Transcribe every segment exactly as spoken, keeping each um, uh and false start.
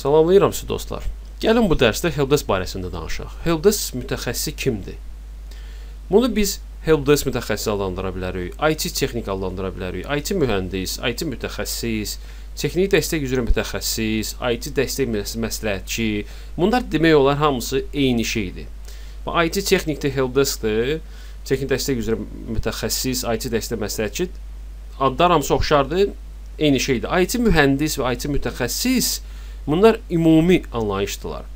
Salamlayıram sizi dostlar. Gəlin bu dərsdə helpdesk barəsində danışaq. Helpdesk mütəxəssisi kimdir? Bunu biz helpdesk mütəxəssisi adlandıra bilərik, I T texnik adlandıra bilərik, I T mühəndis, I T mütəxəssis, texnik dəstək üzrə mütəxəssis, I T dəstək məsləhətçi. Bunlar demək olar hamısı eyni şeydir. I T texnikdə helpdeskdir, texnik dəstək üzrə mütəxəssis, I T dəstək məsləhətçi adlar hamısı oxşardır, eyni şeydir. I T mühəndis və I T mütəxəssis bunlar ümumi anlayışdılar.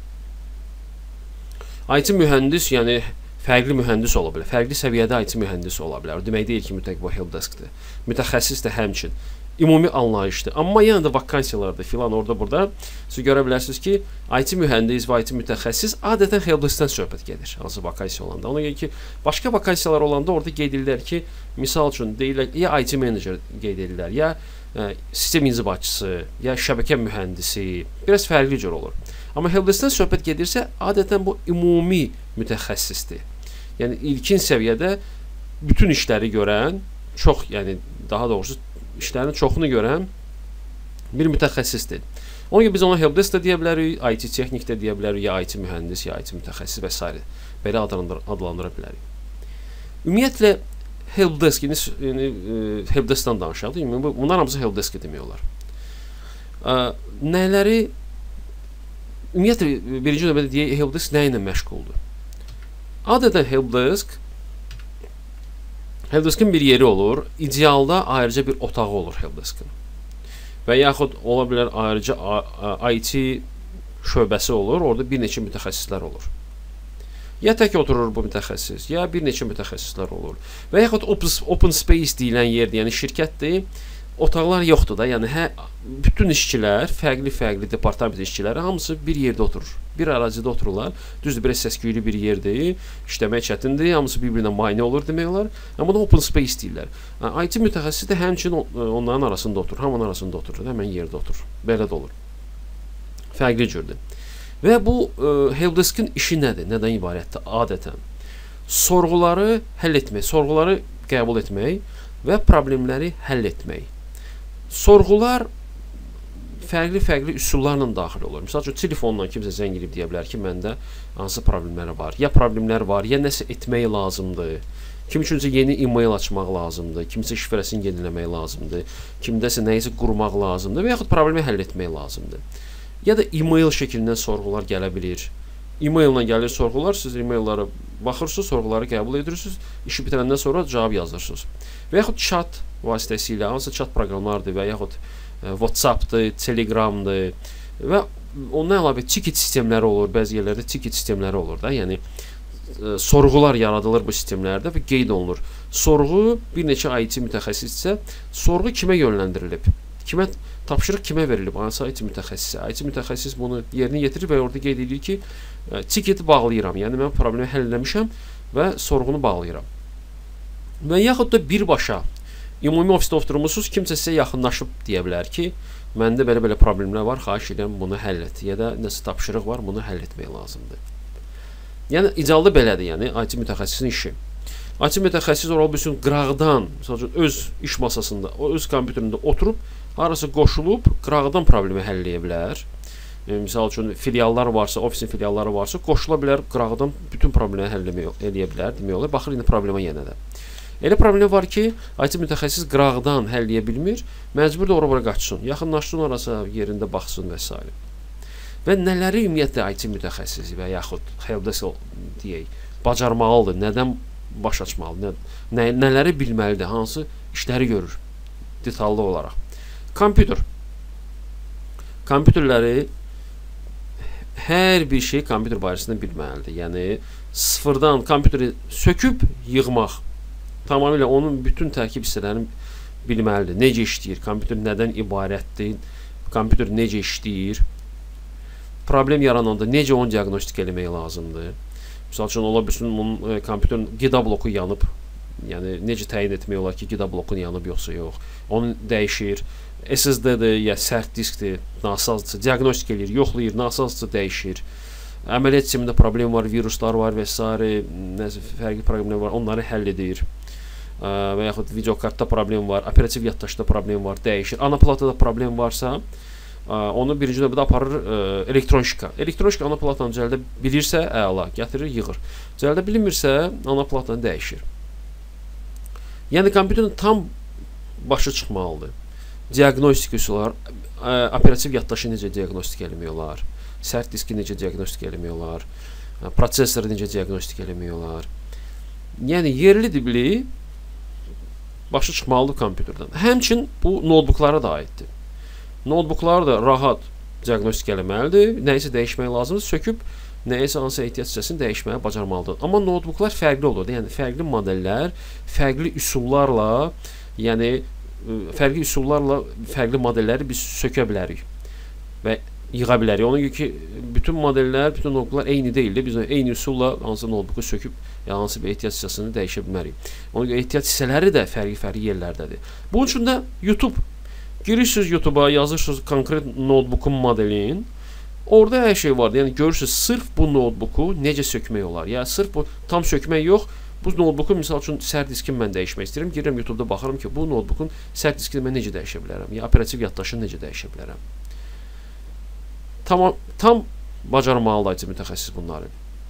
I T mühəndis, yəni fərqli mühəndis ola bilər. Fərqli səviyyədə I T mühəndis ola bilər. O demək deyil ki, mütləq bu helpdeskdir. Mütəxəssis də həmçin. Ümumi anlayışdır. Amma yenə də vakansiyalarda filan orada burada siz görə bilərsiniz ki, I T mühəndis və I T mütəxəssis adətən helpdeskdən söhbət gedir. Hansı vakansiya olanda. Ona görə ki, başqa vakansiyalar olanda orada qeyd edirlər ki, misal üçün deyirlər, ya I T manager qeyd edirlər, ya ə, sistem inzibatçısı, ya şəbəkə mühəndisi. Biraz fərqli cür olur. Amma helpdeskdən söhbət gedirsə, adətən bu ümumi mütəxəssisdir. Yəni ilkin səviyyədə bütün işləri görən, çox, yəni daha doğrusu işlərin çoxunu görən bir mütəxəssisdir. Ona görə biz ona helpdesk də deyə bilərik, I T texnik də deyə bilərik, ya I T mühəndis, ya I T mütəxəssis və s. Belə adlandıra, adlandıra bilərik. Ümumiyyətlə helpdesk, yəni helpdeskdən danışaq. Bunlar hamısı helpdesk demək olar. Ə, nələri ümumiyyətlə birinci növbədə deyək, helpdesk nə ilə məşğuldur? Adətən helpdesk helpdeskin bir yeri olur. İdealda ayrıca bir otağı olur helpdeskin. Və yaxud ola bilər ayrıca I T şöbəsi olur. Orada bir neçə mütəxəssislər olur. Ya tək oturur bu mütəxəssis, ya bir neçə mütəxəssislər olur. Və yaxud open space deyilən yerdir, yəni şirkətdir. Otaqlar yoxdur da, yəni hə, bütün işçilər, fərqli-fərqli departament işçiləri hamısı bir yerdə oturur. Bir ərazidə otururlar. Düzdür, biraz səs-küylü bir yerdir, işləmək çətindir, hamısı bir-birinə mane olur demək olar. Amma buna open space deyirlər. I T mütəxəssisi də həmçinin onların arasında oturur, hamının arasında oturur, həmən yerdə oturur. Belə də olur. Fərqli cürdür. Və bu helpdeskin işi nədir? Nədən ibarətdir? Adətən sorğuları həll etmək, sorğuları qəbul etmək və problemləri həll etmək. Sorğular fərqli-fərqli üsullarla daxil olur. Məsəl üçün, telefonla kimsə zəng edib deyə bilər ki, məndə hansı problemlər var. Ya problemlər var, ya nəsə etmək lazımdır. Kim üçüncə yeni e-mail açmaq lazımdır. Kimsə şifrəsini yeniləmək lazımdır. Kimdəsə nəyisə qurmaq lazımdır və yaxud problemi həll etmək lazımdır. Ya da e-mail şəklindən sorğular gələ bilir. E-maillə gəlir sorğular, siz e-maillara baxırsınız, sorğuları qəbul edirsiniz, işi bitirəndən sonra cavab yazırsınız. Və yaxud chat vasitəsilə, hansı chat proqramlardır və yaxud WhatsApp-dır, Telegram-dır və ondan əlavə ticket sistemləri olur, bəzi yerlərdə ticket sistemləri olur da, yəni sorğular yaradılır bu sistemlərdə və qeyd olunur. Sorğu bir neçə I T mütəxəssissə, sorğu kimə yönləndirilib? Kimə tapşırıq kimə verilib? Hansı I T mütəxəssisi? I T mütəxəssis bunu yerinə yetirir və orada qeyd edir ki, ticketi bağlayıram. Yəni mən problemi həll etmişəm və sorğunu bağlayıram. Və yaxud da birbaşa ümumi ofisdə oturmusunuz, kimsə sizə yaxınlaşıb deyə bilər ki, məndə belə-belə problemlər var, xahiş edirəm bunu həll et. Ya da nəsə tapşırıq var, bunu həll etmək lazımdır. Yəni idealda belədir, yəni I T mütəxəssisin işi. I T mütəxəssis ola bilsin qıraqdan, məsələn öz iş masasında, o öz kompüterində oturub, harasa qoşulub qıraqdan problemi həll edə bilər. Misal üçün filiallar varsa, ofisin filialları varsa, qoşula bilər qıraqdan bütün problemləri həll edə bilər, demək olar. Baxır indi problema yenə də. Elə problem var ki, I T mütəxəssis qıraqdan həll edə bilmir, məcbur da ora-bura qaçsın, yaxınlaşsın arasa yerində baxsın və s. Və nələri ümumiyyətlə I T mütəxəssisi və yaxud helpdesk deyək, bacarmalıdır, nədən baş açmalı, nə, nələri bilməlidir, hansı işləri görür detallı olaraq. Kompüter. Kompüterləri hər bir şey kompüter barəsində bilməlidir. Yəni sıfırdan kompüteri söküb yığmaq, tamamilə onun bütün tərkib hissələrini bilməlidir. Necə işləyir, kompüter nədən ibarətdir, kompüter necə işləyir, problem yarananda necə onu diaqnostik eləmək lazımdır. Misal üçün, ola bilsin, bunun kompüterin qida bloku yanıb, yəni necə təyin etmək olar ki, qida blokun yanıb yoxsa yox. Onu dəyişir. S S D-dir, ya sərt diskdir, nasazdır, diaqnostik eləyir, yoxlayır, nasazdır, dəyişir. Əməliyyat sistemində problem var, viruslar var və s. Nəsə fərqli problemlər var, onları həll edir. Və yaxud videokartda problem var, operativ yaddaşda problem var, dəyişir. Ana platada problem varsa, onu birinci növbədə aparır ə, elektronşika. Elektronşika ana platanı düzəldə bilirsə, əla, gətirir, yığır. Düzəldə bilmirsə, ana platanı dəyişir. Yəni kompüterin tam başı çıxmalıdır. Diaqnostik üsullar, ə, operativ yaddaşı necə diaqnostik eləmək olar, sərt diski necə diaqnostik eləmək olar, prosesoru necə diaqnostik eləmək olar. Yəni yerli dibli başı çıxmalıdır kompüterdən. Həmçin bu notebooklara da aiddir. Notebooklar da rahat diaqnostik eləməlidir. Nəyisə dəyişmək lazımdır, söküb nəyisə hansı ehtiyac hissəsini dəyişməyə bacarmalıdır. Amma notebooklar fərqli olur. Yəni fərqli modellər, fərqli üsullarla, yəni fərqli üsullarla fərqli modelləri biz sökə bilərik və yığa bilərik. Ona görə ki, bütün modellər, bütün notebooklar eyni deyildir. Biz eyni üsulla hansı notebooku söküb ya hansı bir ehtiyac hissəsini dəyişə bilmərik. Ona görə ehtiyac hissələri də fərqli-fərqli yerlərdədir. Bunun üçün də YouTube girirsiniz YouTube'a, yazırsınız konkret notebookun modelin. Orada hər şey vardır. Yəni görürsünüz sırf bu notebooku necə sökmək olar. Yəni sırf bu tam sökmək yox. Bu notebooku misal üçün sərt diskini mən dəyişmək istəyirəm. Girirəm YouTube'da baxıram ki, bu notebookun sərt diskini mən necə dəyişə bilərəm? Ya operativ yaddaşını necə dəyişə bilərəm? Tam tam bacarmalıdır mütəxəssis bunları.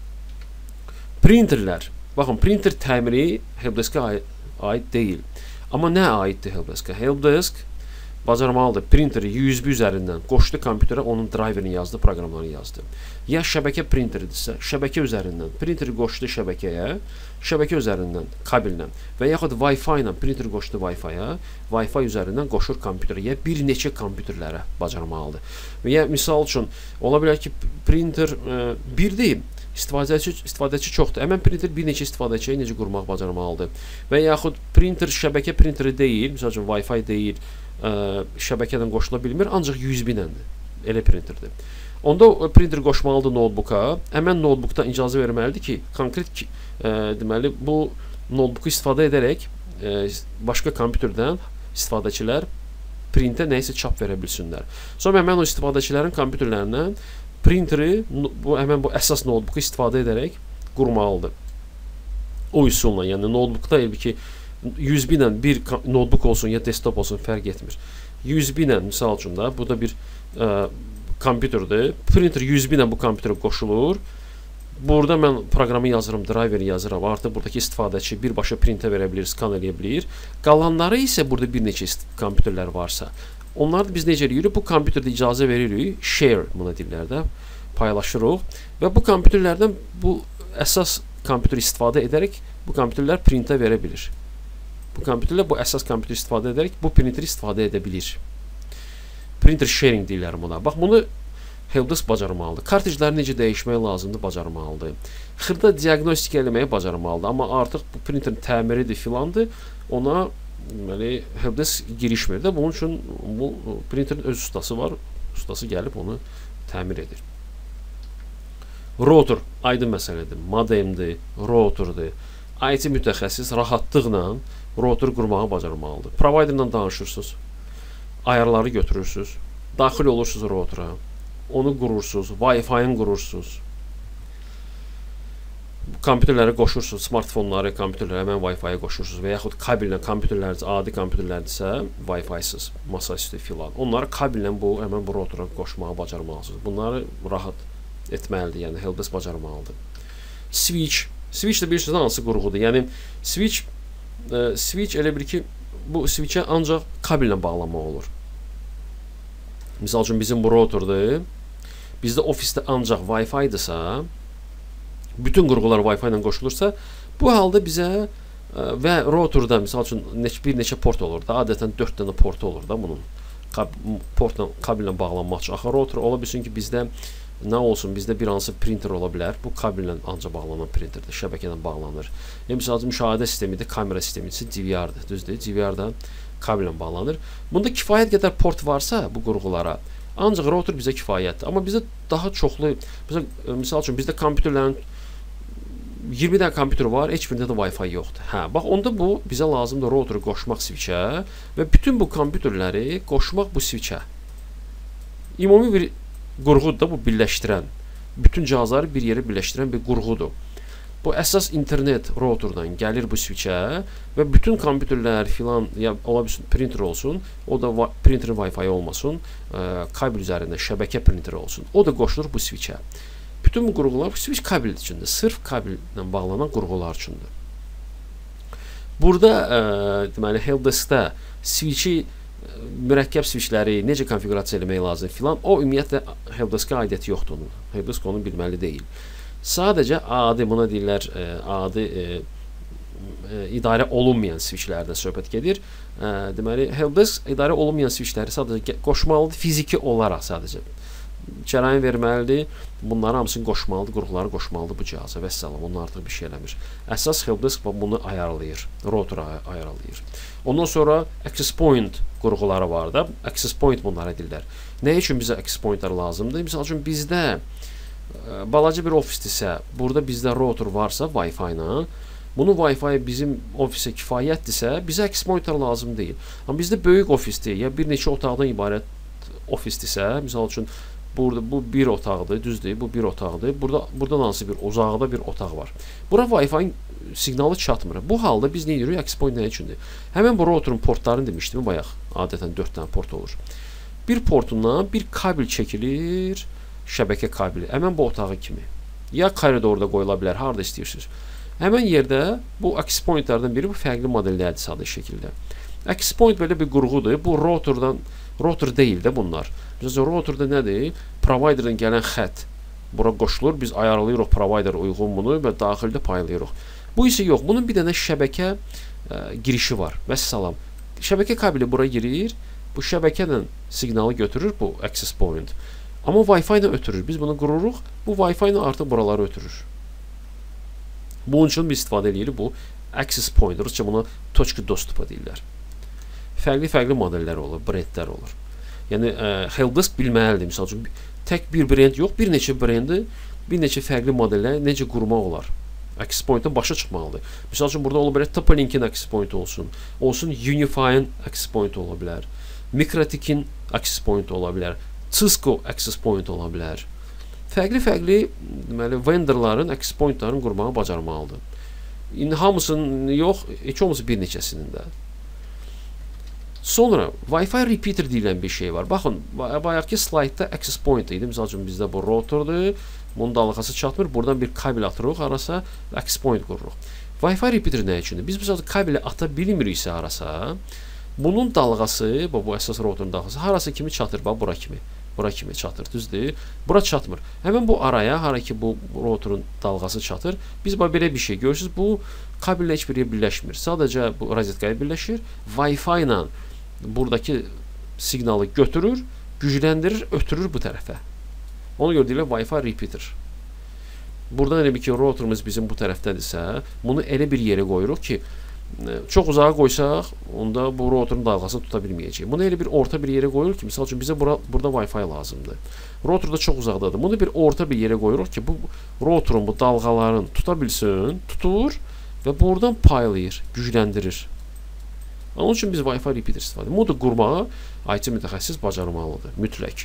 Printerlər. Baxın, printer təmiri helpdesk-ə aid deyil. Amma nə aiddir helpdesk-ə? Helpdesk bacarmalıdır. Printeri U S B üzərindən qoşdu kompüterə, onun driverini yazdı, proqramlarını yazdı. Ya şəbəkə printeridirsə, şəbəkə üzərindən printeri qoşdu şəbəkəyə, şəbəkə üzərindən kabellə və yaxud Wi-Fi ilə printeri qoşdu Wi-Fi-ya, Wi-Fi üzərindən qoşur kompüterə, ya bir neçə kompüterlərə bacarmalıdır. Və ya misal üçün ola bilər ki, printer ə, bir deyim, istifadəçi, istifadəçi çoxdur. Həmən printer bir neçə istifadəçiyə necə qurmaq bacarmalıdır. Və yaxud printer şəbəkə printeri deyil, misal üçün Wi-Fi deyil, ə, şəbəkədən qoşula bilmir, ancaq U S B iləndir. Elə printerdir. Onda printer qoşmalıdır notebooka. Həmən notebookda icazə verməlidir ki, konkret ki, ə, deməli bu notebooku istifadə edərək ə, başqa kompüterdən istifadəçilər printə nəyisə çap verə bilsinlər. Sonra həmən o istifadəçilərin kompüterlərindən printeri bu həmən bu əsas notebooku istifadə edərək qurmalıdır. O üsulla, yəni notebookda elə ki U S B ilə bir notebook olsun ya desktop olsun fərq etmir. U S B ilə misal üçün də bu da bir ə, kompüterdir. Printer U S B ilə bu kompüterə qoşulur. Burada mən proqramı yazıram, driveri yazıram. Artıq buradakı istifadəçi birbaşa printə verə bilir, skan eləyə bilir. Qalanları isə burada bir neçə kompüterlər varsa, onları biz necə eləyirik? Bu kompüterdə icazə veririk, share buna dillərdə paylaşırıq və bu kompüterlərdən bu əsas kompüter istifadə edərək bu kompüterlər printə verə bilir. Bu kompüterlər bu əsas kompüter istifadə edərək bu printeri istifadə edə bilir. Printer sharing deyirlər buna. Bax, bunu helpdesk bacarmalıdır. Kartrijləri necə dəyişmək lazımdır, bacarmalıdır. Xırda diaqnostik eləməyə bacarmalıdır. Amma artıq bu printerin təmiridir filandır, ona deməli helpdesk girişmir də. Bunun üçün bu printerin öz ustası var. Ustası gəlib onu təmir edir. Router aydın məsələdir. Modemdir, routerdir. I T mütəxəssis rahatlıqla router qurmağı bacarmalıdır. Providerlə danışırsınız. Ayarları götürürsünüz. Daxil olursunuz routera. Onu qurursunuz. Wi-Fi-ni qurursunuz. Kompüterləri qoşursunuz. Smartfonları, kompüterləri həmən Wi-Fi-yə qoşursunuz. Və yaxud kabellə kompüterlər, adi kompüterlərdirsə Wi-Fi-sız, masaüstü filan. Onları kabellə bu, həmən bu routera qoşmağı bacarmalısınız. Bunları rahat etməlidir. Yəni helpdesk bacarmalıdır. Switch. Switch də bilirsiniz hansı qurğudur. Yəni switch e, switch elə bir ki, bu switchə ancaq kabellə bağlanmaq olur. Misal üçün bizim bu routerdir. Bizdə ofisdə ancaq Wi-Fi-dırsa, bütün qurğular Wi-Fi ilə qoşulursa, bu halda bizə ə, və routerda misal üçün neç, bir neçə port olur da, adətən dörd dənə portu olur da bunun. Kab portla, kabellə bağlanmaq üçün. Axı router ola bilsin ki, bizdə nə olsun, bizdə bir hansı printer ola bilər. Bu kabellə ancaq bağlanan printerdir, şəbəkədən bağlanır. Yəni, misal üçün müşahidə sistemidir, kamera sistemidir, D V R-dır, düzdür? D V R-dan kabellə bağlanır. Bunda kifayət qədər port varsa bu qurğulara, ancaq router bizə kifayətdir. Amma bizdə daha çoxlu, misal, misal üçün bizdə kompüterlərin iyirmi dənə kompüter var, heç birində də Wi-Fi yoxdur. Hə, bax, onda bu bizə lazımdır routeri qoşmaq switchə və bütün bu kompüterləri qoşmaq bu switchə. Ümumi bir qurğudur da bu birləşdirən, bütün cihazları bir yerə birləşdirən bir qurğudur. Bu əsas internet routerdan gəlir bu switchə və bütün kompüterlər filan, ya ola bilsin printer olsun, o da printerin Wi-Fi olmasın, ə, kabel üzərində şəbəkə printeri olsun. O da qoşulur bu switchə. Bütün bu qurğular bu switch kabel üçündür. Sırf kabellə bağlanan qurğular üçündür. Burada ə, deməli helpdeskdə switchi mürəkkəb switchləri necə konfiqurasiya etmək lazım filan, o ümumiyyətlə helpdeska aidiyyəti yoxdur onun. Helpdesk onu bilməli deyil. Sadəcə adi, buna deyirlər, ə, adi ə, ə, idarə olunmayan switchlərdən söhbət gedir. Ə, deməli, helpdesk idarə olunmayan switchləri sadəcə qoşmalıdır, fiziki olaraq sadəcə. Cərəyan verməlidir, bunları hamısını qoşmalıdır, qurğuları qoşmalıdır bu cihaza və səlam, onun artıq bir şey eləmir. Əsas helpdesk bunu ayarlayır, router ayarlayır. Ondan sonra access point qurğuları var da, access point bunlara deyirlər. Nə üçün bizə access pointlər lazımdır? Misal üçün bizdə ə, balaca bir ofisdirsə, burada bizdə router varsa Wi-Fi ilə, bunun Wi-Fi bizim ofisə kifayətdirsə, bizə access pointlər lazım deyil. Amma bizdə böyük ofisdir, ya bir neçə otaqdan ibarət ofisdirsə, misal üçün burada bu bir otaqdır, düzdür, bu bir otaqdır. Burada buradan hansı bir uzaqda bir otaq var. Bura Wi-Fi siqnalı çatmır. Bu halda biz nə edirik? Access point nə üçündür? Həmin bu routerun portlarını demişdim bayaq. Adətən dörd dənə port olur. Bir portundan bir kabel çəkilir, şəbəkə kabeli. Həmin bu otağı kimi. Ya koridorda qoyula bilər, harda istəyirsiniz. Həmin yerdə bu access pointlərdən biri bu fərqli modellərdir sadə şəkildə. Access point belə bir qurğudur. Bu routerdan router deyil də bunlar. Məsələn, routerda nədir? Providerdən gələn xətt bura qoşulur. Biz ayarlayırıq provider uyğun bunu və daxildə paylayırıq. Bu isə yox. Bunun bir dənə şəbəkə ə, girişi var. Vəssalam. Şəbəkə kabeli bura girir. Bu şəbəkədən siqnalı götürür bu access point. Amma Wi-Fi ilə ötürür. Biz bunu qururuq. Bu Wi-Fi ilə artıq buraları ötürür. Bunun üçün biz istifadə edirik bu access point. Rusca buna точка доступа deyirlər. Fərqli-fərqli modellər olur, brendlər olur. Yəni ə, helpdesk bilməlidir. Məsəl üçün tək bir brend yox, bir neçə brendi, bir neçə fərqli modellər necə qurmaq olar. Access point-dən başa çıxmalıdır. Məsəl üçün burada ola bilər T P-Link-in access point olsun, olsun Unify-in access point ola bilər, Mikrotik-in access point ola bilər, Cisco access point ola bilər. Fərqli-fərqli deməli vendorların access point-larını qurmağı bacarmalıdır. İndi hamısının yox, heç olmasa bir neçəsinin də. Sonra Wi-Fi repeater deyilən bir şey var. Baxın, bayaqki slaytda access point idi. Misal üçün bizdə bu routerdur. Bunun dalğası çatmır. Buradan bir kabel atırıq arasa və access point qururuq. Wi-Fi repeater nə üçündür? Biz misal kabeli ata bilmiriksə arasa, bunun dalğası, bu, bu əsas routerun dalğası harasa kimi çatır? Bax, bura kimi. Bura kimi çatır, düzdür? Bura çatmır. Həmin bu araya, hara ki bu routerun dalğası çatır, biz belə bir şey görürsünüz. Bu kabellə heç bir yer birləşmir. Sadəcə bu rozetkaya birləşir. Wi-Fi ilə buradakı siqnalı götürür, gücləndirir, ötürür bu tərəfə. Ona görə deyirlər Wi-Fi repeater. Buradan elə bir ki, routerımız bizim bu tərəfdədirsə, bunu elə bir yerə qoyuruq ki, çox uzağa qoysaq, onda bu routerun dalğasını tuta bilməyəcək. Bunu elə bir orta bir yerə qoyuruq ki, misal üçün bizə bura, burada Wi-Fi lazımdır. Router da çox uzaqdadır. Bunu bir orta bir yerə qoyuruq ki, bu routerun bu dalğalarını tuta bilsin, tutur və buradan paylayır, gücləndirir. Onun üçün biz Wi-Fi repeater istifadə edirik. Bunu da qurmağı I T mütəxəssis bacarmalıdır, mütləq.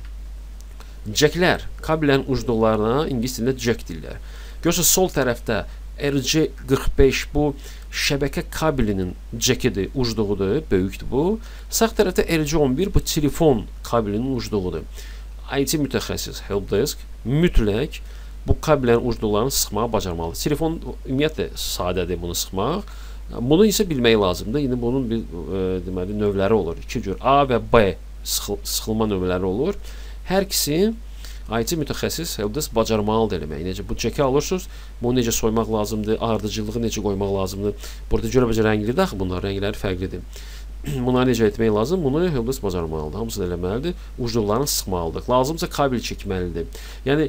Jacklər, kabellərin ucluqlarına ingilis dilində jack deyirlər. Görürsünüz, sol tərəfdə R J qırx beş bu şəbəkə kabelinin jackidir, ucluğudur, böyükdür bu. Sağ tərəfdə R J on bir bu telefon kabelinin ucluğudur. I T mütəxəssis, helpdesk mütləq bu kabellərin ucluqlarını sıxmağı bacarmalıdır. Telefon ümumiyyətlə sadədir bunu sıxmaq. Bunu isə bilmək lazımdır. İndi bunun bir e, deməli növləri olur. İki cür A və B sıxıl sıxılma növləri olur. Hər ikisi I T mütəxəssis helpdesk bacarmalıdır eləmək. Necə bu jacki alırsınız, bunu necə soymaq lazımdır, ardıcılığı necə qoymaq lazımdır. Burada görə-bəcə rənglidir axı bunlar, rəngləri fərqlidir. Bunları necə etmək lazım? Bunu helpdesk bacarmalıdır. Hamısı da eləməlidir. Ucluqlarını sıxmalıdır. Lazımsa kabel çəkməlidir. Yəni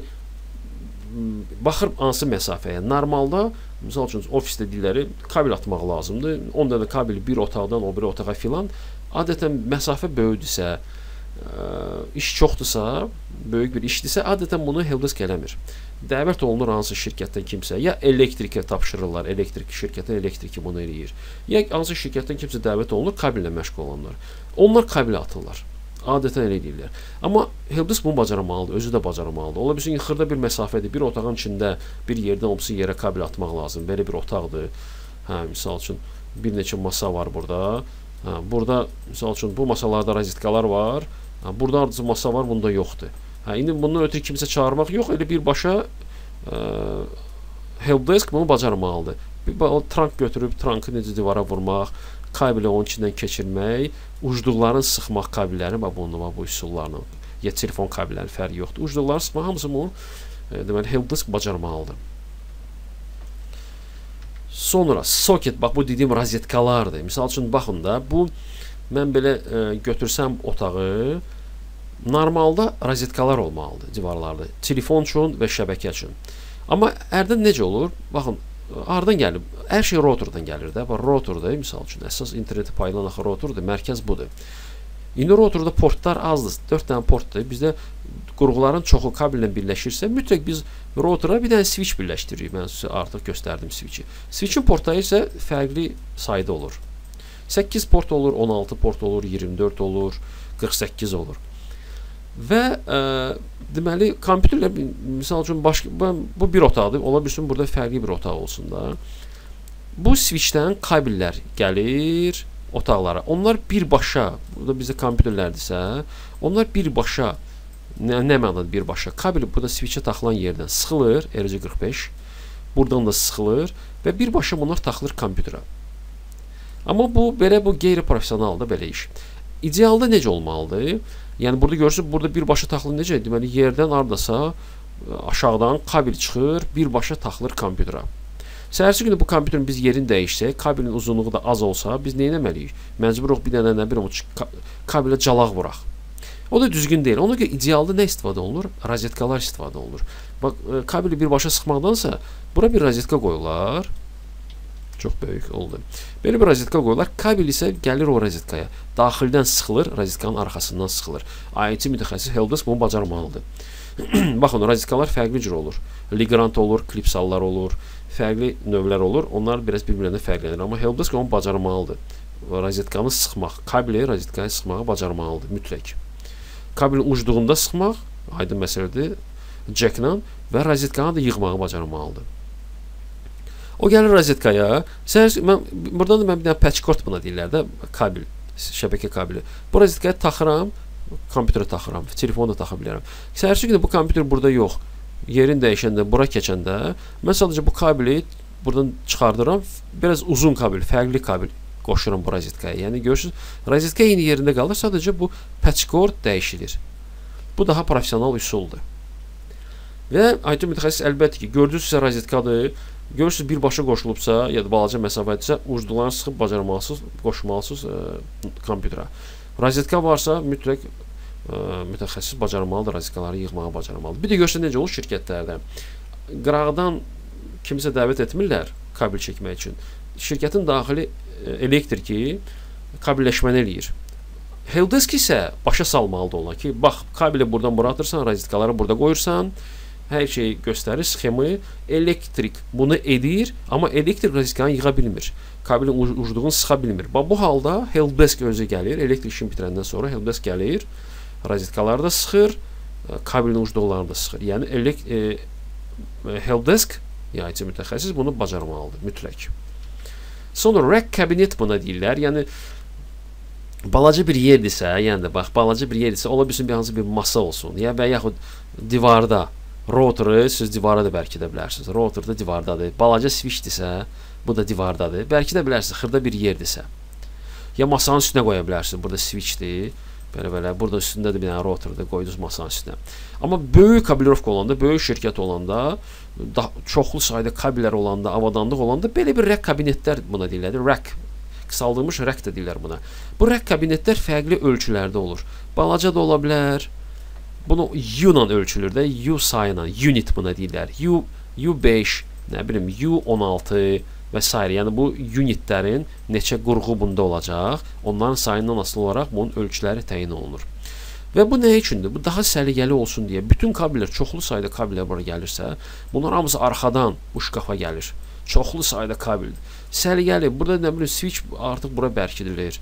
baxır hansı məsafəyə. Normalda misal üçün ofisdə dilləri kabel atmaq lazımdır. on dənə kabeli bir otaqdan o biri otağa filan. Adətən məsafə böyükdürsə, iş çoxdursa, böyük bir işdirsə, adətən bunu helpdesk eləmir. Dəvət olunur hansı şirkətdən kimsə, ya elektrikə tapşırırlar, elektrik şirkəti elektriki bunu eləyir. Ya hansı şirkətdən kimsə dəvət olunur, kabellə məşğul olanlar. Onlar kabel atırlar. Adətən elə edirlər. Amma helpdesk bunu bacarmalıdır, özü də bacarmalıdır. Ola bilsin ki, xırda bir məsafədə, bir otağın içində bir yerdən o birisi yerə kabel atmaq lazım. Belə bir otaqdır. Hə, misal üçün bir neçə masa var burada. Hə, burada misal üçün bu masalarda rozetkalar var. Hə, burada ardıcı masa var, bunda yoxdur. Hə, indi bundan ötürü kimsə çağırmaq yox, elə birbaşa ə, helpdesk bunu bacarmalıdır. Bir trank götürüb trankı necə divara vurmaq, kabeli onun içindən keçirmək, ucluqlarını sıxmaq kabelləri, bax bununla, bu üsullarla, ya telefon kabelləri fərqi yoxdur. Ucluqlarını sıxmaq hamısı bunu e, deməli helpdesk bacarmalıdır. Sonra soket, bax bu dediyim rozetkalardır. Misal üçün baxın da, bu mən belə e, götürsəm otağı, normalda rozetkalar olmalıdır divarlarda, telefon üçün və şəbəkə üçün. Amma hərdən necə olur? Baxın, hardan gəlir? Hər şey routerdan gəlir də. Bax, routerda, misal üçün, əsas interneti paylanan axı routerdur, mərkəz budur. İndi routerda portlar azdır, dörd dənə portdur. Bizdə qurğuların çoxu kabellə birləşirsə, mütləq biz routera bir dənə switch birləşdiririk. Mən sizə artıq göstərdim switchi. Switchin portları isə fərqli sayda olur. səkkiz port olur, on altı port olur, iyirmi dörd olur, qırx səkkiz olur. Və ə, deməli, kompüterlər, misal üçün, başqa, bu bir otaqdır, ola bilsin, burada fərqli bir otaq olsun da. Bu switchdən kabellər gəlir otaqlara. Onlar birbaşa, burada bizdə kompüterlərdirsə, onlar birbaşa, nə, nə mənada birbaşa? Kabel burada switchə taxılan yerdən sıxılır, R C qırx beş, buradan da sıxılır və birbaşa bunlar taxılır kompüterə. Amma bu, belə bu qeyri-professionaldır, belə iş. İdealda necə olmalıdır? Yəni, burada görürsünüz, burada birbaşa taxılır necə? Deməli, yerdən ardasa aşağıdan kabel çıxır, birbaşa taxılır kompüterə. Səhərsi günü bu kompüterin biz yerini dəyişsək, kabelin uzunluğu da az olsa, biz nə etməliyik? Məcburuq bir dənə nə bir kabelə calaq vuraq. O da düzgün deyil. Ona görə idealda nə istifadə olunur? Rozetkalar istifadə olunur. Bax, kabeli birbaşa sıxmaqdansa, bura bir rozetka qoyurlar. Çox böyük oldu. Belə bir rozetka qoyurlar. Kabel isə gəlir o rozetkaya. Daxildən sıxılır, rozetkanın arxasından sıxılır. I T mütəxəssis helpdesk bunu bacarmalıdır. Baxın, rozetkalar fərqli cür olur. Legrand olur, klipsallar olur, fərqli növlər olur. Onlar biraz bir-birlərindən fərqlənir. Amma helpdesk onu bacarmalıdır. Rozetkanı sıxmaq, kabeli rozetkaya sıxmağı bacarmalıdır, mütləq. Kabelin ucluğunda sıxmaq, aydın məsələdir, jackla və rozetkanı da yığmağı bacarmalıdır. O gəlir rozetkaya. Mən, buradan da mən bir dənə patchcord buna deyirlər də, kabel, şəbəkə kabeli. Bu rozetkaya taxıram, kompüterə taxıram, telefonu da taxa bilərəm. Səhərsi günü bu kompüter burada yox. Yerin dəyişəndə, bura keçəndə, mən sadəcə bu kabeli buradan çıxardıram, biraz uzun kabel, fərqli kabel qoşuram bu rozetkaya. Yəni, görürsünüz, rozetka eyni yerində qalır, sadəcə bu patchcord dəyişilir. Bu daha profesional üsuldur. Və I T mütəxəssis əlbəttə ki, gördünüzsə rozetkadır, görürsünüz, birbaşa qoşulubsa, ya da balaca məsafədirsə, ucluqlarını sıxıb bacarmalısınız, qoşmalısınız e, kompüterə. Rozetka varsa, mütləq e, mütəxəssis bacarmalıdır, rozetkaları yığmağı bacarmalıdır. Bir də görürsə necə olur şirkətlərdə. Qıraqdan kimsə dəvət etmirlər kabel çəkmək üçün. Şirkətin daxili e, elektriki kabelləşməni eləyir. Helpdesk isə başa salmalıdır onlar ki, bax, kabeli buradan bura atırsan, rozetkaları burada qoyursan, hər şey göstərir, sxemi, elektrik bunu edir, amma elektrik rozetkanı yığa bilmir. Kabelin ucluğunu sıxa bilmir. Bax, bu halda helpdesk özü gəlir, elektrik işini bitirəndən sonra helpdesk gəlir, rozetkaları da sıxır, kabelin ucluqlarını da sıxır. Yəni, elekt, e, helpdesk, I T mütəxəssis bunu bacarmalıdır, mütləq. Sonra rack kabinet buna deyirlər, yəni, balaca bir yerdirsə, yəni də, bax, balaca bir yerdirsə, ola bilsin bir hansı bir masa olsun, ya və yaxud divarda, routeri siz divara da bərkidə bilərsiniz. Router da divardadır. Balaca switchdirsə, bu da divardadır. Bərkidə bilərsiniz, xırda bir yerdirsə. Ya masanın üstünə qoya bilərsiniz. Burada switchdir. Belə-belə. Burada üstündə də bir dənə routerdir. Qoydunuz masanın üstünə. Amma böyük kabelovka olanda, böyük şirkət olanda, çoxlu sayda kabellər olanda, avadanlıq olanda, belə bir rack kabinetlər buna deyirlər. Rack. Qısaldılmış rack da deyirlər buna. Bu rack kabinetlər fərqli ölçülərdə olur. Balaca da ola bilər. Bunu U ilə ölçülür də, U sayına, unit buna deyirlər. U, U beş, nə bilim, U on altı və s. Yəni, bu unitlərin neçə qurğu bunda olacaq, onların sayından asılı olaraq bunun ölçüləri təyin olunur. Və bu nə üçündür? Bu daha səliqəli olsun deyə. Bütün kabellər, çoxlu sayda kabellər bura gəlirsə, bunlar hamısı arxadan bu şkafa gəlir. Çoxlu sayda kabel. Səliqəli, burada nə bilim, switch artıq bura bərkidilir.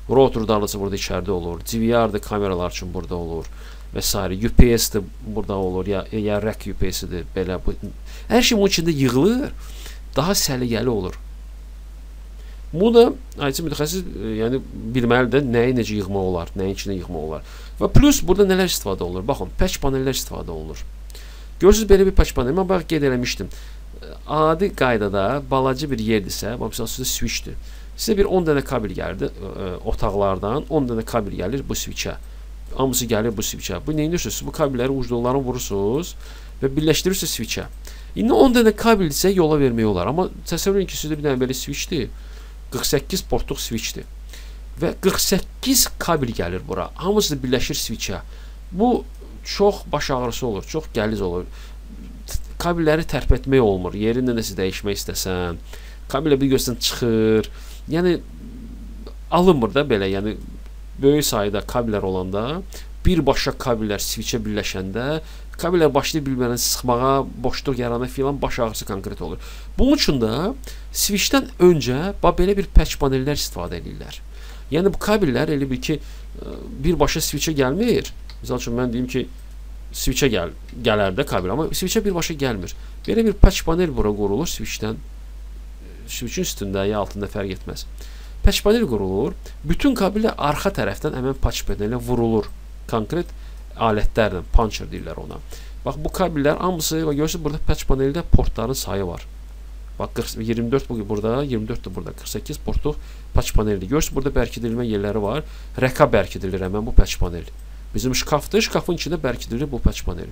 router dalıcı burada içəridə olur, D V R-dır kameralar üçün burada olur və s. U P S-dir burada olur, ya, ya rack U P S-dir, belə bu. Hər şey bunun içində yığılır, daha səliqəli olur. Bu da I T mütəxəssis yəni bilməlidir nəyi necə yığmaq olar, nəyin içində yığmaq olar. Və plus burada nələr istifadə olunur? Baxın, patch panellər istifadə olunur. Görürsünüz belə bir patch panel. Mən bax qeyd eləmişdim. Adi qaydada balaca bir yerdirsə, bax məsələn sizə switchdir. Sizə bir on dənə kabel gəldi otaqlardan, on dənə kabel gəlir bu switchə. Hamısı gəlir bu switchə. Bu nə edirsiniz? Bu kabelləri ucluqlarını vurursunuz və birləşdirirsiniz switchə. İndi on dənə kabel isə yola vermək olar. Amma təsəvvür edin ki, sizdə bir dənə belə switchdir. qırx səkkiz portluq switchdir. Və qırx səkkiz kabel gəlir bura. Hamısı birləşir switchə. Bu çox baş ağrısı olur, çox qəliz olur. Kabelləri tərpətmək olmur. Yerində nəsə dəyişmək istəsən, kabelə bir görsən çıxır. Yəni alınmır da belə, yəni böyük sayda kabellər olanda, birbaşa kabellər switchə birləşəndə kabellər başlayır bir-birini sıxmağa, boşluq yarana filan baş ağrısı konkret olur. Bunun üçün də switchdən öncə belə bir patch panellər istifadə edirlər. Yəni bu kabellər elə bir ki, birbaşa switchə gəlmir. Misal üçün mən deyim ki, switchə gəl, gələr də kabel, amma switchə birbaşa gəlmir. Belə bir patch panel bura qurulur switchdən, switchin üstündə ya altında fərq etməz. Patch panel qurulur, bütün kabellər arxa tərəfdən həmən patch panelə vurulur. Konkret alətlərlə, puncher deyirlər ona. Bax, bu kabellər hamısı, görürsünüz, burada patch paneldə portların sayı var. Bax, iyirmi dörd bu burada, iyirmi dörd də burada, qırx səkkiz portluq patch paneldir. Görürsünüz, burada bərkidilmə yerləri var. Rəka bərkidilir həmən bu patch panel. Bizim şkafdır, şkafın içində bərkidilir bu patch panel.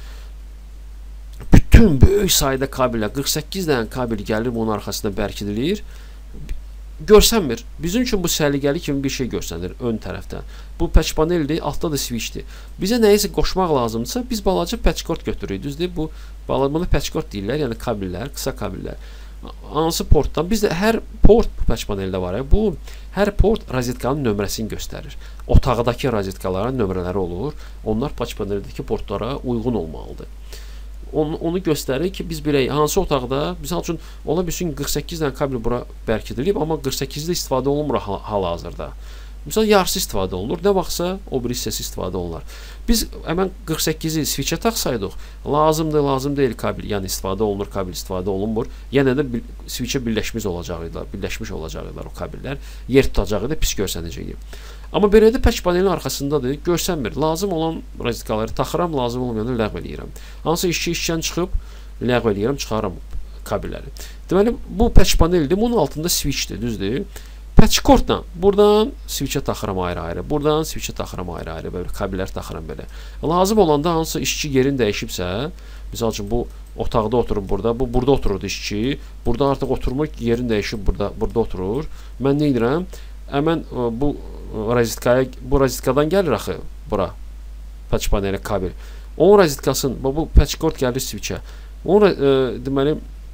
Bütün böyük sayda kabellər, qırx səkkiz dənə kabel gəlir, bunun arxasında bərkidilir. Görsənmir. Bizim üçün bu səliqəli kimi bir şey görsənir ön tərəfdən. Bu patch paneldir, altda da switchdir. Bizə nəyisə qoşmaq lazımdırsa, biz balaca patch cord götürürük. Düzdür? Bu buna patch cord deyirlər, yəni kabellər, qısa kabellər. Hansı portdan? Bizdə hər port bu patch paneldə var. Bu hər port rozetkanın nömrəsini göstərir. Otaqdakı rozetkaların nömrələri olur. Onlar patch paneldəki portlara uyğun olmalıdır. Onu, onu göstərir ki, biz bilək, hansı otaqda, misal üçün, ola bilsin qırx səkkiz dənə kabel bura bərkidilib, amma qırx səkkizdə istifadə olunmur hal-hazırda. Misal, yarısı istifadə olunur, nə vaxtsa o bir hissəsi istifadə olunur. Biz həmən qırx səkkizi switchə taxsaydıq, lazımdır, lazım deyil kabel, yəni istifadə olunur, kabel istifadə olunmur, yenə də switchə birləşmiş olacaqlar, birləşmiş olacaqlar o kabellər, yer tutacaqdır, pis görsənəcəkdir. Amma belə də patch panelin arxasındadır, görsənmir. Lazım olan rozetkaları taxıram, lazım olmayanı ləğv eləyirəm. Hansı işçi işçən çıxıb, ləğv eləyirəm, çıxaram kabelləri. Deməli, bu patch paneldir, bunun altında switchdir, düzdür? Patch cordla buradan switchə taxıram ayrı-ayrı, buradan switchə taxıram ayrı-ayrı, belə kabellər taxıram belə. Lazım olanda hansı işçi yerin dəyişibsə, misal üçün bu otaqda oturub burada, bu burada otururdu işçi, burada artıq oturmur, yerin dəyişib burada, burada oturur. Mən nə edirəm? Həmən bu rozetkaya, bu rozetkadan gəlir axı bura, patch panelə kabel. Onun rozetkasını, bu patch cord gəlir switchə. Onun, e, deməli,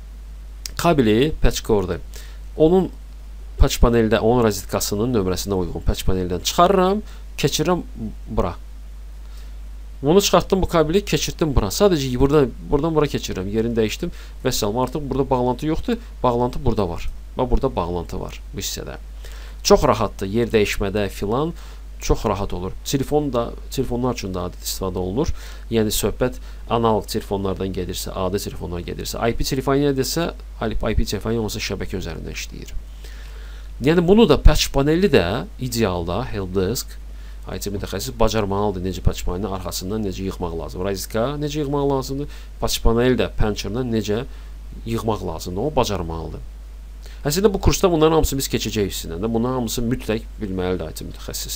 kabeli, patch cordu, onun patch paneldə, onun rozetkasının nömrəsinə uyğun patch paneldən çıxarıram, keçirirəm bura. Bunu çıxartdım bu kabeli, keçirtdim bura. Sadəcə buradan, buradan bura keçirirəm, yerini dəyişdim və səlam, artıq burada bağlantı yoxdur, bağlantı burada var. Və burada bağlantı var bu hissədə. Çox rahatdır, yer dəyişmədə filan çox rahat olur. Telefon da, telefonlar üçün də adi istifadə olunur. Yəni söhbət analog telefonlardan gedirsə, adi telefonlar gedirsə, I P telefoniya desə, I P telefoniya olsa şəbəkə üzərində işləyir. Yəni bunu da patch paneli də idealda helpdesk I T mütəxəssis bacarmalıdır necə patch panelin arxasından necə yığmaq lazım. Rozetka necə yığmaq lazımdır? Patch paneli də puncherdən necə yığmaq lazımdır? O bacarmalıdır. Əslində bu kursda bunların hamısı biz keçəcəyik üstündən də. Bunların hamısı mütləq bilməlidir I T mütəxəssis.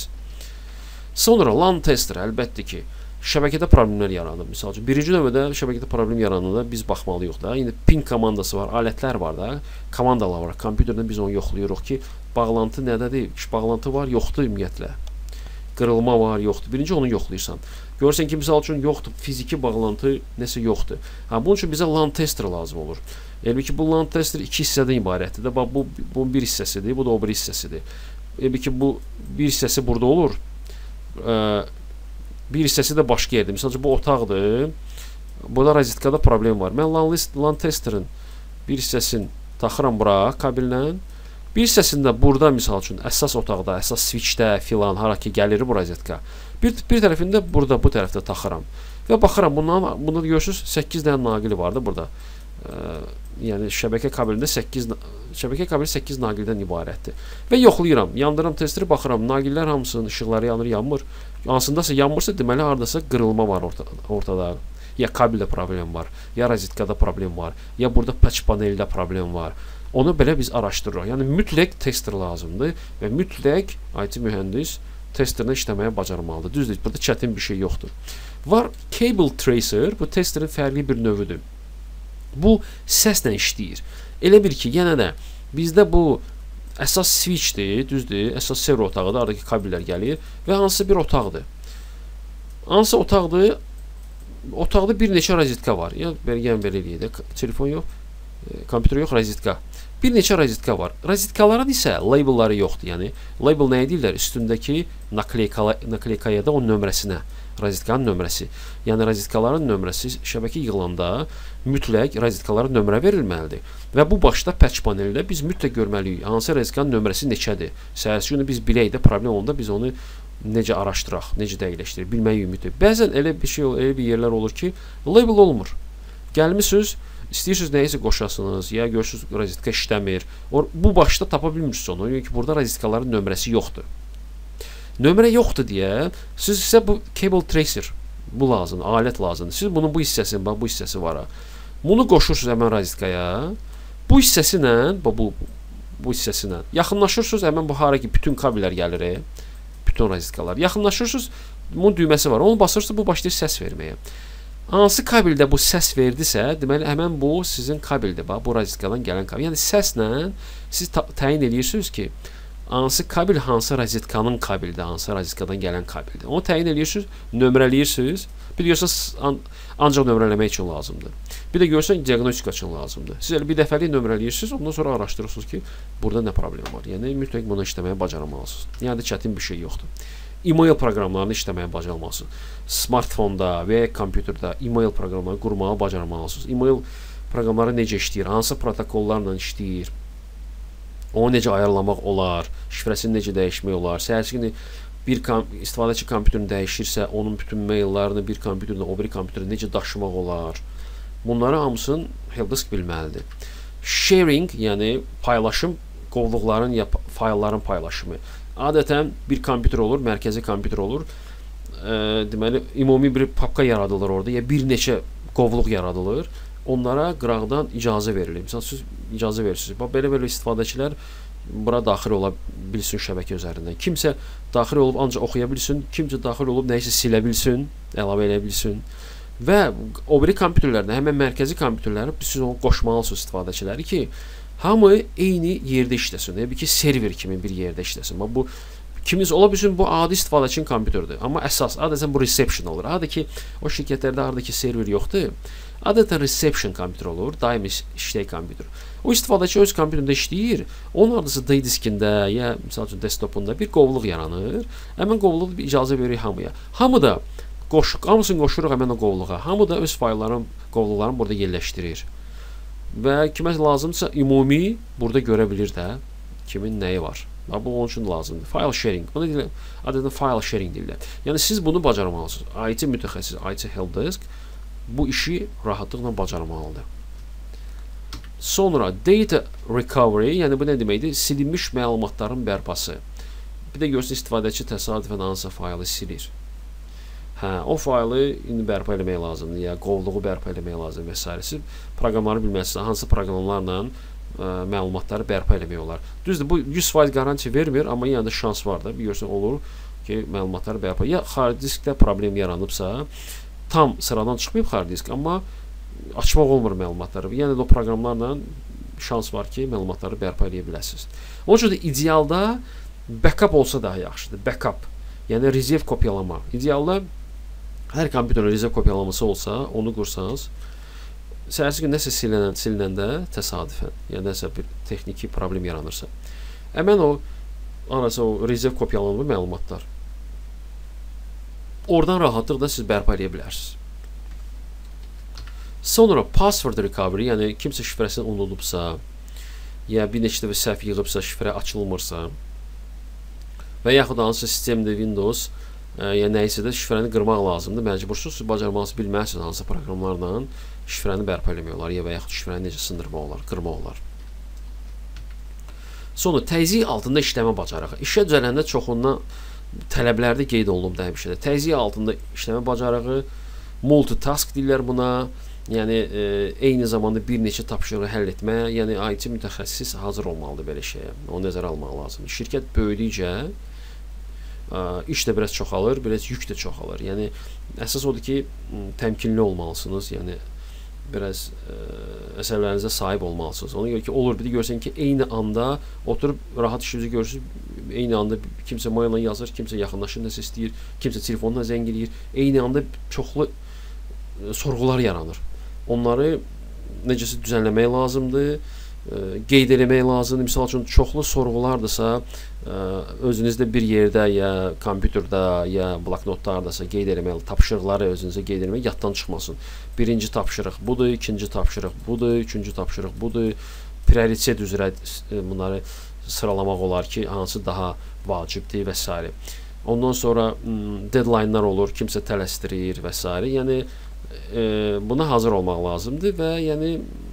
Sonra LAN tester əlbəttə ki, şəbəkədə problemlər yaranır. Misal üçün, birinci növbədə şəbəkədə problem yarananda biz baxmalıyıq da. İndi ping komandası var, alətlər var da, komandalar var. Kompüterdən biz onu yoxlayırıq ki, bağlantı nədədir? Bağlantı var, yoxdur ümumiyyətlə. Qırılma var, yoxdur. Birinci onu yoxlayırsan. Görürsən ki, misal üçün yoxdur, fiziki bağlantı nəsə yoxdur. Ha, bunun üçün bizə LAN tester lazım olur. Elbə ki, bu LAN tester iki hissədən ibarətdir. Də, bax, bu, bunun bir hissəsidir, bu da o bir hissəsidir. Elbə ki, bu bir hissəsi burada olur. Ee, bir hissəsi də başqa yerdir. Misal üçün, bu otaqdır. Burada rozetkada problem var. Mən LAN, LAN testerın bir hissəsini taxıram bura kabellə. Bir hissəsində burada misal üçün əsas otaqda, əsas switchdə filan hara ki gəlir bu rozetka. Bir, bir tərəfində burada bu tərəfdə taxıram. Və baxıram bundan, bunda görürsünüz səkkiz dənə naqili vardı burada. E, yəni şəbəkə kabelində səkkiz şəbəkə kabeli səkkiz naqildən ibarətdir. Və yoxlayıram, yandırıram testeri, baxıram naqillər hamısının işıqları yanır, yanmır. Hansındasa yanmırsa deməli hardasa qırılma var orta, ortada. Ya kabeldə problem var, ya rozetkada problem var, ya burada patch paneldə problem var. Onu belə biz araşdırırıq. Yəni mütləq tester lazımdır və mütləq I T mühəndis testerlə işləməyə bacarmalıdır. Düzdür, burada çətin bir şey yoxdur. Var cable tracer, bu testerin fərqli bir növüdür. Bu səslə işləyir. Elə bir ki, yenə də bizdə bu əsas switchdir, düzdür, əsas server otağıdır, aradakı kabellər gəlir və hansısa bir otaqdır. Hansısa otaqdır, otaqda bir neçə rozetka var. Ya gəlin belə eləyək də, telefon yox, kompüter yox, rozetka. Bir neçə rozetka var. Rozetkaların isə labelları yoxdur. Yəni label nə edirlər? Üstündəki nakleykaya da o nömrəsinə, rozetkanın nömrəsi. Yəni rozetkaların nömrəsi şəbəkə yığılanda mütləq rozetkalara nömrə verilməlidir. Və bu başda patch paneldə biz mütləq görməliyik. Hansı rozetkanın nömrəsi neçədir? Səhərsi günü biz bilək də problem olanda biz onu necə araşdıraq, necə dəqiqləşdirək, bilməyik mütləq. Bəzən elə bir şey, elə bir yerlər olur ki, label olmur. Gəlmisiniz, İstəyirsiniz nəyisə qoşasınız, ya görürsünüz rozetka işləmir. Bu başda tapa bilmirsiniz onu, çünki burada rozetkaların nömrəsi yoxdur. Nömrə yoxdur deyə siz isə bu cable tracer bu lazımdır, alət lazımdır. Siz bunun bu hissəsini, bax bu hissəsi var. Bunu qoşursunuz həmən rozetkaya. Bu hissəsi ilə, bax bu bu hissəsi ilə yaxınlaşırsınız, həmən bu hara ki bütün kabellər gəlir, bütün rozetkalar. Yaxınlaşırsınız, bunun düyməsi var. Onu basırsınız, bu başlayır səs verməyə. Hansı kabeldə bu səs verdisə, deməli həmən bu sizin kabeldir, bax bu rozetkadan gələn kabel. Yəni səslə siz təyin edirsiniz ki, hansı kabel hansı rozetkanın kabeldir, hansı rozetkadan gələn kabeldir. Onu təyin edirsiniz, nömrələyirsiniz. Bir də görürsünüz an ancaq nömrələmək üçün lazımdır. Bir də görürsünüz diaqnostika üçün lazımdır. Siz elə bir dəfəlik nömrələyirsiniz, ondan sonra araşdırırsınız ki, burada nə problem var. Yəni mütləq bunu işləməyə bacarmalısınız. Yəni də çətin bir şey yoxdur. E-mail proqramlarını işləməyə bacarmalısınız. Smartfonda və ya kompüterdə e-mail proqramlarını qurmağı bacarmalısınız. E-mail proqramları necə işləyir, hansı protokollarla işləyir, onu necə ayarlamaq olar, şifrəsini necə dəyişmək olar. Səhərsi günü bir istifadəçi kompüterini dəyişirsə, onun bütün maillərini bir kompüterdən o biri kompüterə necə daşımaq olar. Bunları hamısını helpdesk bilməlidir. Sharing, yəni paylaşım, qovluqların ya faylların paylaşımı. Adətən bir kompüter olur, mərkəzi kompüter olur. E, deməli, ümumi bir papka yaradılır orada, ya bir neçə qovluq yaradılır. Onlara qıraqdan icazə verilir. Məsələn, siz icazə verirsiniz. Bax, belə-belə istifadəçilər bura daxil ola bilsin şəbəkə üzərindən. Kimsə daxil olub ancaq oxuya bilsin, kimsə daxil olub nəyisə silə bilsin, əlavə edə bilsin. Və o biri kompüterlərdə, həmən mərkəzi kompüterləri siz onu qoşmalısınız istifadəçiləri ki, hamı eyni yerdə işləsin. Yəni ki, server kimi bir yerdə işləsin. Bu kimiz ola bilsin, bu adi istifadəçinin kompüterdir. Amma əsas, adətən bu reception olur. Adı ki, o şirkətlərdə aradakı server yoxdur. Adətən reception kompüter olur, daimi işlək kompüter. O istifadəçi öz kompüterində işləyir. Onun ardısı D diskində, ya misal üçün desktopunda bir qovluq yaranır. Həmən qovluğu bir icazə verir hamıya. Hamı da qoşuq, hamısını qoşuruq həmən o qovluğa. Hamı da öz faylların, qovluqlarını burada yerləşdirir. Və kimə lazımdırsa ümumi burada görə bilir də kimin nəyi var. Bu onun üçün lazımdır. File sharing. Buna deyirlər, adətən file sharing deyirlər. Yəni siz bunu bacarmalısınız. I T mütəxəssis, I T helpdesk bu işi rahatlıqla bacarmalıdır. Sonra data recovery, yəni bu nə deməkdir? Silinmiş məlumatların bərpası. Bir də görürsünüz istifadəçi təsadüfən hansısa faylı silir. Hə, o faylı indi bərpa eləmək lazımdır, ya qovluğu bərpa eləmək lazımdır və s. Siz proqramları bilməlisiniz, hansı proqramlarla ə, məlumatları bərpa eləmək olar. Düzdür, bu yüz faiz garanti vermir, amma yenə də şans var da. Bir görsən olur ki, məlumatları bərpa. Ya hard diskdə problem yaranıbsa, tam sıradan çıxmayıb hard disk, amma açmaq olmur məlumatları. Yəni də o proqramlarla şans var ki, məlumatları bərpa eləyə biləsiniz. Onun üçün də idealda backup olsa daha yaxşıdır. Backup, yəni rezerv kopyalama. İdealda hər kompüterin rezerv kopyalaması olsa, onu qursanız, səhərsi gün nəsə silinən, silinəndə təsadüfən, yəni nəsə bir texniki problem yaranırsa, həmən o, arası o rezerv kopyalanma məlumatlar. Oradan rahatlıqla siz bərpa eləyə bilərsiniz. Sonra password recovery, yəni kimsə şifrəsini unudubsa, ya bir neçə dəfə səhv yığıbsa, şifrə açılmırsa və yaxud hansısa sistemdə Windows ya nəyisə də şifrəni qırmaq lazımdır. Məcbursunuz, siz bacarmalısınız, bilməlisiniz hansı proqramlarla şifrəni bərpa eləmək olar, ya və yaxud şifrəni necə sındırmaq olar, qırmaq olar. Sonra təzyiq altında işləmə bacarığı. İşə düzələndə çoxundan tələblərdə qeyd olunub da həmişə də. Təzyiq altında işləmə bacarığı, multitask deyirlər buna. Yəni e, eyni zamanda bir neçə tapşırığı həll etmə, yəni I T mütəxəssis hazır olmalıdır belə şeyə. Onu nəzərə almaq lazımdır. Şirkət böyüdükcə iş də biraz çoxalır, biraz yük də çoxalır. Yəni əsas odur ki, təmkinli olmalısınız. Yəni biraz ə, əsərlərinizə sahib olmalısınız. Ona görə ki, olur bir də görsən ki, eyni anda oturub rahat işinizi görürsünüz. Eyni anda kimsə maillə yazır, kimsə yaxınlaşır, nəsə istəyir, kimsə telefonla zəng eləyir. Eyni anda çoxlu ə, sorğular yaranır. Onları necəsə düzənləmək lazımdır. Qeyd eləmək lazımdır. Misal üçün, çoxlu sorğulardırsa, özünüzdə bir yerdə, ya kompüterdə, ya bloknotlardasa qeyd eləmək, tapşırıqları özünüzə qeyd eləmək, yaddan çıxmasın. Birinci tapşırıq budur, ikinci tapşırıq budur, üçüncü tapşırıq budur. Prioritet üzrə bunları sıralamaq olar ki, hansı daha vacibdir və s. Ondan sonra deadline-lar olur, kimsə tələsdirir və s. Yəni, buna hazır olmaq lazımdır və yəni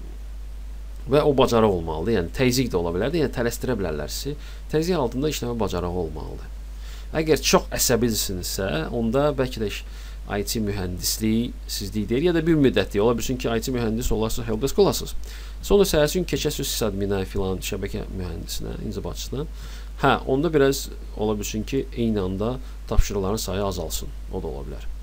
və o bacarıq olmalıdır. Yəni təzyiq də ola bilərdir. Yəni tələsdirə bilərlər sizi. Təzyiq altında işləmə bacarığı olmalıdır. Əgər çox əsəbisinizsə, onda bəlkə də I T mühəndisliyi sizlik deyil, ya da bir müddətli ola bilsin ki, I T mühəndis olarsınız, helpdesk olasınız. Sonra səhərsi gün keçəsiniz sysadminə, filan, şəbəkə mühəndisinə, inzibatçısına. Hə, onda biraz ola bilsin ki, eyni anda tapşırıqların sayı azalsın. O da ola bilər.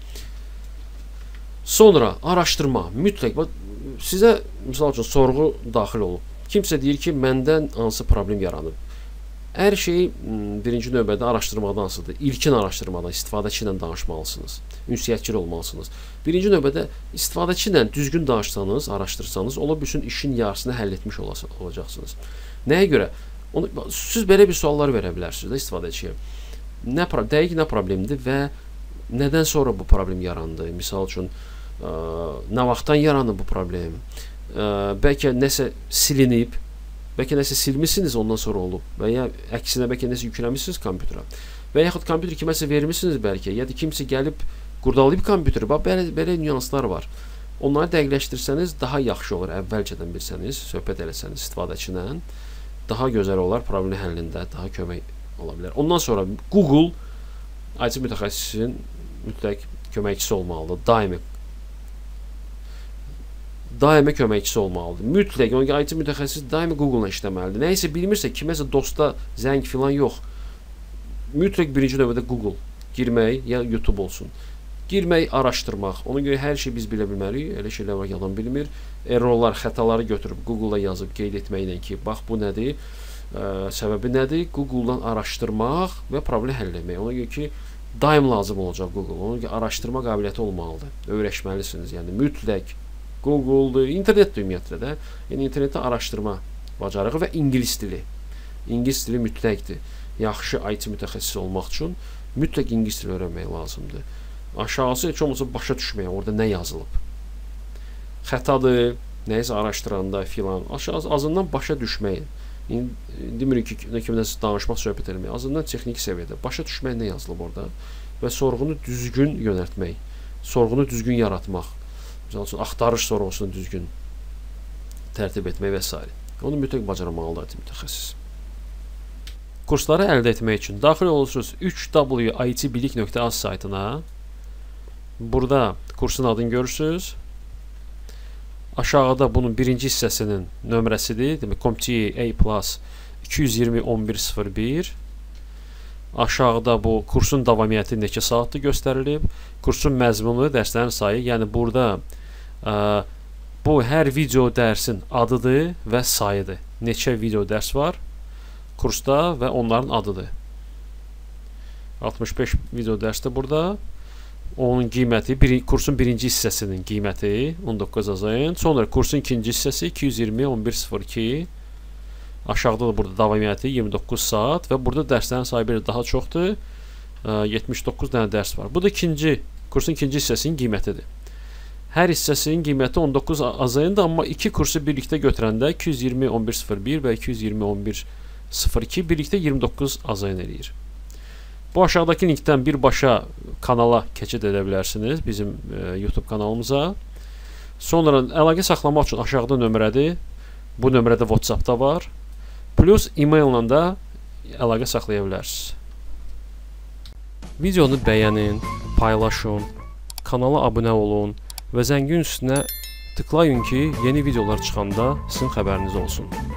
Sonra araşdırma, mütləq sizə misal üçün sorğu daxil olub. Kimsə deyir ki, məndən hansı problem yaranıb. Hər şey birinci növbədə araşdırmadansıdır. İlkin araşdırmadan istifadəçi ilə danışmalısınız. Ünsiyyətçil olmalısınız. Birinci növbədə istifadəçi ilə düzgün danışsanız, araşdırsanız, ola bilsin işin yarısını həll etmiş olacaqsınız. Nəyə görə? Onu, siz belə bir suallar verə bilərsiniz də istifadəçiyə. Nə, dəqiq nə problemdir və nədən sonra bu problem yarandı? Misal üçün, ə, nə vaxtdan yarandı bu problem? Ə, bəlkə nəsə silinib, bəlkə nəsə silmişsiniz, ondan sonra olub və ya əksinə bəlkə nəsə yükləmişsiniz kompüterə və yaxud kompüter kiməsə vermişsiniz bəlkə, ya da kimsə gəlib qurdalayıb kompüteri. Bax, belə, belə nüanslar var. Onları dəqiqləşdirsəniz daha yaxşı olur, əvvəlcədən bilsəniz, söhbət eləsəniz istifadəçi ilə, daha gözəl olar, problemi həllində daha kömək ola bilər. Ondan sonra Google I T mütəxəssisin mütləq köməkçisi olmalıdır, daimi daimi köməkçisi olmalıdır. Mütləq, onun ki, I T mütəxəssis daimi Google-la işləməlidir. Nəyisə bilmirsə, kiməsə dosta zəng filan yox. Mütləq birinci növbədə Google girmək, ya YouTube olsun. Girmək, araşdırmaq. Ona görə hər şey biz bilə bilmərik. Elə şeylər var ki, adam bilmir. Errorlar, xətaları götürüb Google-la yazıb qeyd etməklə ki, bax bu nədir, ə, səbəbi nədir? Google-dan araşdırmaq və problemi həll etmək. Ona görə ki, daim lazım olacaq Google. Ona görə ki, araşdırma qabiliyyəti olmalıdır. Öyrəşməlisiniz. Yəni mütləq Google-dur, internetdir ümumiyyətlə də. Yəni internetdə araşdırma bacarığı və ingilis dili. İngilis dili mütləqdir. Yaxşı I T mütəxəssisi olmaq üçün mütləq ingilis dili öyrənmək lazımdır. Aşağısı heç olmasa başa düşməyə, orada nə yazılıb. Xətadır, nəyisə araşdıranda filan. Aşağısı azından başa düşməyin. Demirik ki, nə kimdən danışmaq, söhbət eləmək. Azından texniki səviyyədə başa düşmək nə yazılıb orada və sorğunu düzgün yönəltmək, sorğunu düzgün yaratmaq. Məsəl üçün, axtarış sorğusunu düzgün tərtib etmək və s. Onu mütləq bacarmalıdır I T mütəxəssis. Kursları əldə etmək üçün daxil olursunuz üç w i t bilik nöqtə az saytına. Burada kursun adını görürsünüz. Aşağıda bunun birinci hissəsinin nömrəsidir. Demək, CompTIA A plus iki yüz iyirmi on bir sıfır bir. Aşağıda bu kursun davamiyyəti neçə saatdır göstərilib. Kursun məzmunu, dərslərin sayı. Yəni burada ə, bu hər video dərsin adıdır və sayıdır. Neçə video dərs var kursda və onların adıdır. altmış beş video dərsdə burada. Onun qiyməti, bir, kursun birinci hissəsinin qiyməti on doqquz yazayın. Sonra kursun ikinci hissəsi iki yüz iyirmi on bir sıfır iki. Aşağıda da burada davamiyyəti iyirmi doqquz saat və burada dərslərin sayı bir daha çoxdur. yetmiş doqquz dənə dərs var. Bu da ikinci, kursun ikinci hissəsinin qiymətidir. Hər hissəsinin qiyməti on doqquz azayındır, amma iki kursu birlikdə götürəndə iki yüz iyirmi on bir sıfır bir və iki yüz iyirmi on bir sıfır iki birlikdə iyirmi doqquz azayın eləyir. Bu aşağıdakı linkdən birbaşa kanala keçid edə bilərsiniz, bizim e, YouTube kanalımıza. Sonra əlaqə saxlamaq üçün aşağıda nömrədir. Bu nömrədə WhatsApp-da var. Plus e-maillə də əlaqə saxlaya bilərsiniz. Videonu bəyənin, paylaşın, kanala abunə olun və zəngin üstünə tıklayın ki, yeni videolar çıxanda sizin xəbəriniz olsun.